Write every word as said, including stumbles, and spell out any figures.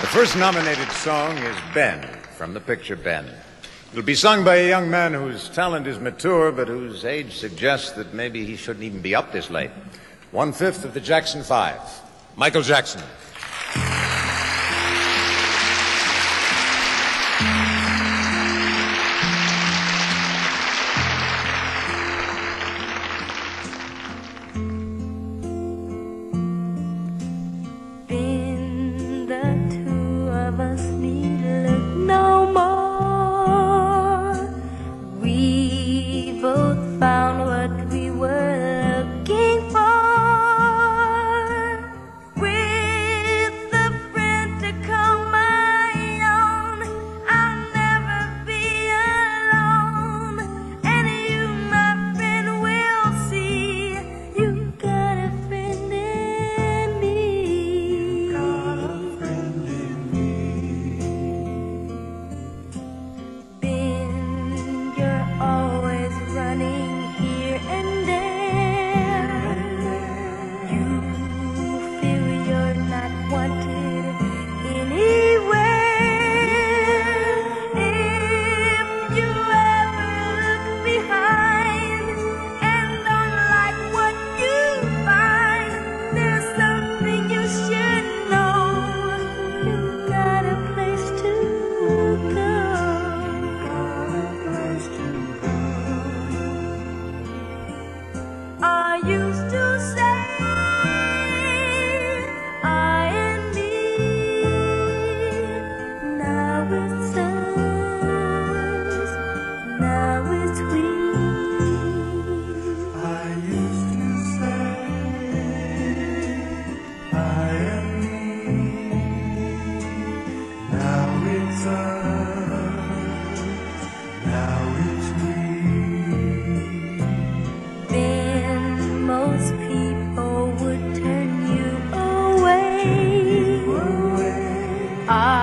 The first nominated song is Ben, from the picture Ben. It'll be sung by a young man whose talent is mature, but whose age suggests that maybe he shouldn't even be up this late. One-fifth of the Jackson Five, Michael Jackson. I